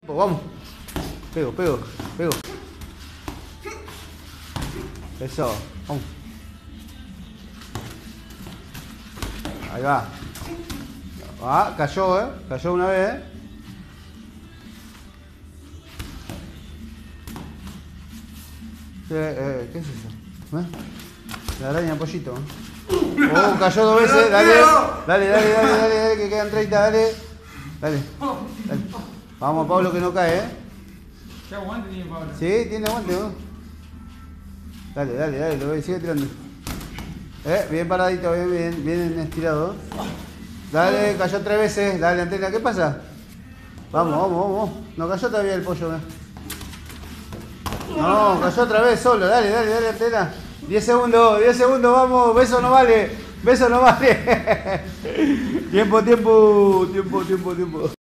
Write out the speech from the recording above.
Vamos. Pego. Eso. Vamos. Ahí va. Ah, cayó, Cayó una vez, ¿Qué es eso? La araña pollito. Oh, cayó dos veces. Dale, que quedan 30, dale. Vamos, Pablo, que no cae, ¿Qué aguante tiene Pablo? Sí, tiene aguante, ¿no? Dale, lo voy, sigue tirando. Bien paradito, bien estirado. Dale, cayó 3 veces. Dale, Antena, ¿qué pasa? Vamos. No cayó todavía el pollo, No, cayó otra vez solo. Dale, Antena. 10 segundos, vamos. Beso no vale. Tiempo.